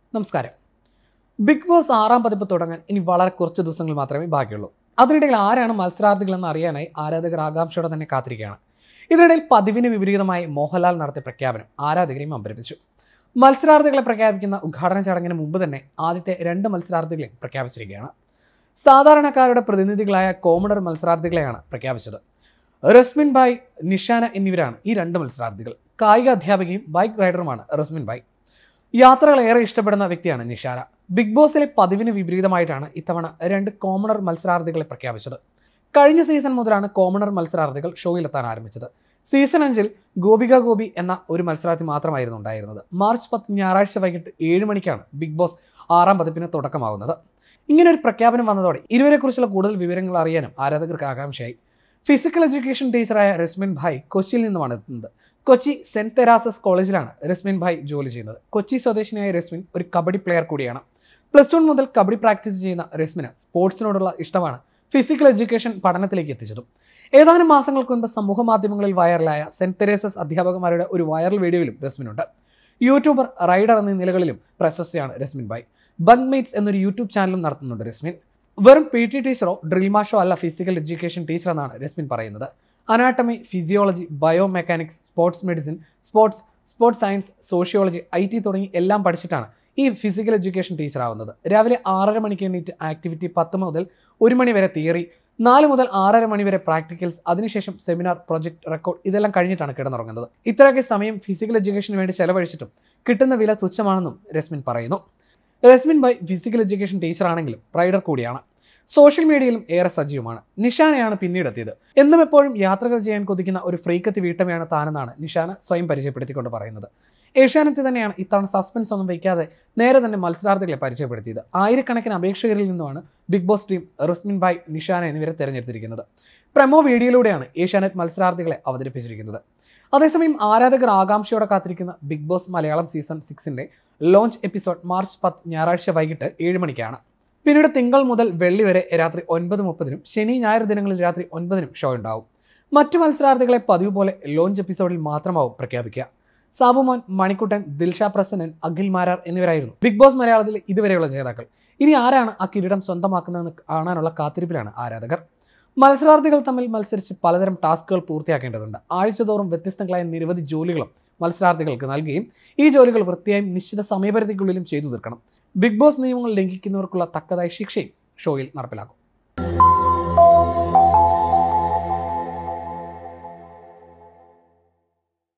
നമസ്കാരം. Big boss 6ാം പതിപ്പ് തുടങ്ങാൻ ഇനി വളരെ കുറച്ച് ദിവസങ്ങൾ മാത്രമേ ബാക്കിയുള്ളൂ. അതിനിടയിൽ ആരാണ് മത്സരാർത്ഥികളെന്ന് അറിയാനായി ആരാധകർ ആകാംക്ഷയോടെ തന്നെ കാത്തിരിക്കുകയാണ്. ഇതിനിടയിൽ പതിവിന് വിപരീതമായി മോഹൻലാൽ നടത്തിയ പ്രഖ്യാപനം ആരാധകരെയും അമ്പരപ്പിച്ചു. മത്സരാർത്ഥികളെ പ്രഖ്യാപിക്കുന്ന ഉദ്ഘാടന ചടങ്ങിന് മുമ്പ് തന്നെ ആദ്യത്തെ 2 മത്സരാർത്ഥികളെ പ്രഖ്യാപിച്ചിരിക്കുകയാണ്. സാധാരണക്കാരുടെ പ്രതിനിധികളായ കോമണർ മത്സരാർത്ഥികളെയാണ് പ്രഖ്യാപിച്ചത്. റസ്മിൻ ഭായ്, നിഷാന എന്നിവരാണ് ഈ 2 മത്സരാർത്ഥികൾ. കായിക അധ്യാപികയും ബൈക്ക് റൈഡറുമാണ് റസ്മിൻ ഭായ്. യാത്രകൾ ഏറെ ഇഷ്ടപ്പെടുന്ന വ്യക്തിയാണ് നിഷാന. ബിഗ് ബോസിലെ പതിവിന് വിപരീതമായിട്ടാണ് ഇത്തവണ 2 കോമണർ മത്സരാർത്ഥികളെ പ്രഖ്യാപിച്ചത്. കഴിഞ്ഞ സീസൺ മുതലാണ് കോമണർ മത്സരാർത്ഥികൾ ഷോയിലെത്താൻ ആരംഭിച്ചത്. സീസൺ 5-ൽ ഗോപി എന്ന ഒരു മത്സരാർത്ഥി മാത്രമായിരുന്നു ഉണ്ടായിരുന്നത്. മാർച്ച് 10 ഞായറാഴ്ച വൈകിട്ട് 7 മണിക്കാണ് ബിഗ് ബോസ് 6ാം പതിപ്പിന് തുടക്കമാകുന്നത്. ഇങ്ങനെ ഒരു പ്രഖ്യാപനം വന്നതോടെ ഇരുവരെക്കുറിച്ചുള്ള കൂടുതൽ വിവരങ്ങൾ അറിയാനും ആരാധകർക്ക് ആകാംക്ഷയായി. ഫിസിക്കൽ എഡ്യൂക്കേഷൻ ടീച്ചറായ റസ്മിൻ ഭായ് കൊച്ചിയിൽ നിന്നുമാണ് എത്തുന്നത്. കൊച്ചി സെന്റ് തെരാസസ് കോളേജിലാണ് റസ്മിൻ ഭായ് ജോലി ചെയ്യുന്നത്. കൊച്ചി സ്വദേശിനിയായ റസ്മിൻ ഒരു കബഡി പ്ലെയർ കൂടിയാണ്. +1 മുതൽ കബഡി പ്രാക്ടീസ് ചെയ്യുന്ന റസ്മിന് സ്പോർട്സിനോടുള്ള ഇഷ്ടമാണ് ഫിസിക്കൽ എഡ്യൂക്കേഷൻ പഠനത്തിലേക്ക് എത്തിച്ചതും. ഏതാനും മാസങ്ങൾക്ക് മുൻപ് സമൂഹ മാധ്യമങ്ങളിൽ വൈറലായ സെന്റ് തെരേസസ് അധ്യാപകന്മാരുടെ ഒരു വൈറൽ വീഡിയോയിലും റസ്മിനുണ്ട്. യൂട്യൂബർ, റൈഡർ എന്നീ നിലകളിലും പ്രശസ്തയാണ് റസ്മിൻ ഭായ്. ബഗ് മേറ്റ്സ് എന്നൊരു യൂട്യൂബ് ചാനലും നടത്തുന്നുണ്ട് റസ്മിൻ. വെറും PT ടീച്ചറോ ഡ്രിൽ മാഷോ അല്ല ഫിസിക്കൽ എഡ്യൂക്കേഷൻ ടീച്ചർ എന്നാണ് റസ്മിൻ പറയുന്നത്. Anatomy, physiology, biomechanics, sports medicine, sports science, sociology, IT തുടങ്ങി എല്ലാം പഠിച്ചിട്ടാണ് ഈ ഫിസിക്കൽ എഡ്യൂക്കേഷൻ ടീച്ചർ ആവുന്നത്. രാവിലെ 6:30 മണിക്ക് എണീറ്റ് ആക്ടിവിറ്റി 10 മുതൽ 1 മണി വരെ തിയറി, 4 മുതൽ 6:30 മണി വരെ പ്രാക്ടിക്കൽസ്, അതിനുശേഷം സെമിനാർ, പ്രൊജക്ട്, റെക്കോർഡ് ഇതെല്ലാം കഴിഞ്ഞിട്ടാണ് കിടന്നുറങ്ങുന്നത്. ഇത്രയൊക്കെ സമയം ഫിസിക്കൽ എഡ്യൂക്കേഷന് വേണ്ടി ചെലവഴിച്ചിട്ടും കിട്ടുന്ന വില തുച്ഛമാണെന്നും റസ്മിൻ പറയുന്നു. റസ്മിൻ ഭായ് ഫിസിക്കൽ എഡ്യൂക്കേഷൻ ടീച്ചറാണെങ്കിലും റൈഡർ കൂടിയാണ്. സോഷ്യൽ മീഡിയയിലും ഏറെ സജീവമാണ്. നിഷാനയാണ് പിന്നീടെത്തിയത്. എന്നും എപ്പോഴും യാത്രകൾ ചെയ്യാൻ കൊതിക്കുന്ന ഒരു ഫ്രീക്കത്തി വീട്ടമ്മയാണ് താനെന്നാണ് നിഷാന സ്വയം പരിചയപ്പെടുത്തിക്കൊണ്ട് പറയുന്നത്. ഏഷ്യാനെറ്റ് തന്നെയാണ് ഇത്തവണ സസ്പെൻസ് ഒന്നും വയ്ക്കാതെ നേരെ തന്നെ മത്സരാർത്ഥികളെ പരിചയപ്പെടുത്തിയത്. ആയിരക്കണക്കിന് അപേക്ഷകരിൽ നിന്നുമാണ് Big Boss team Rasmin Bhai, Nishana എന്നിവരെ തിരഞ്ഞെടുത്തിരിക്കുന്നത്. പ്രമോ വീഡിയോയിലൂടെയാണ് ഏഷ്യാനെറ്റ് മത്സരാർത്ഥികളെ അവതരിപ്പിച്ചിരിക്കുന്നത്. അതേസമയം ആരാധകർ ആകാംക്ഷയോടെ കാത്തിരിക്കുന്ന ബിഗ് ബോസ് മലയാളം സീസൺ 6ന്റെ ലോഞ്ച് എപ്പിസോഡ് മാർച്ച് 10 ഞായറാഴ്ച വൈകിട്ട് 7 മണിക്കാണ്. പിന്നീട് തിങ്കൾ മുതൽ വെള്ളി വരെ രാത്രി 9:30-നും ശനി ഞായർ ദിനങ്ങളിൽ രാത്രി 9-നും ഷോ ഉണ്ടാവും. മറ്റു മത്സരാർത്ഥികളെ പതിവ് പോലെ ലോഞ്ച് എപ്പിസോഡിൽ മാത്രമാവും പ്രഖ്യാപിക്കുക. സാബുമോൻ, മണിക്കുട്ടൻ, ദിൽഷ പ്രസന്നൻ, അഖിൽ മാരാർ എന്നിവരായിരുന്നു ബിഗ് ബോസ് മലയാളത്തിൽ ഇതുവരെയുള്ള ജേതാക്കൾ. ഇനി ആരാണ് ആ കിരീടം സ്വന്തമാക്കുന്നതെന്ന് കാണാനുള്ള കാത്തിരിപ്പിലാണ് ആരാധകർ. മത്സരാർത്ഥികൾ തമ്മിൽ മത്സരിച്ച് പലതരം ടാസ്കുകൾ പൂർത്തിയാക്കേണ്ടതുണ്ട്. ആഴ്ചതോറും വ്യത്യസ്തങ്ങളായ നിരവധി ജോലികളും മത്സരാർത്ഥികൾക്ക് നൽകുകയും ഈ ജോലികൾ വൃത്തിയായും നിശ്ചിത സമയപരിധിക്കുള്ളിലും ചെയ്തു തീർക്കണം. ബിഗ് ബോസ് നിയമങ്ങൾ ലംഘിക്കുന്നവർക്കുള്ള തക്കതായ ശിക്ഷയും ഷോയിൽ നടപ്പിലാക്കും.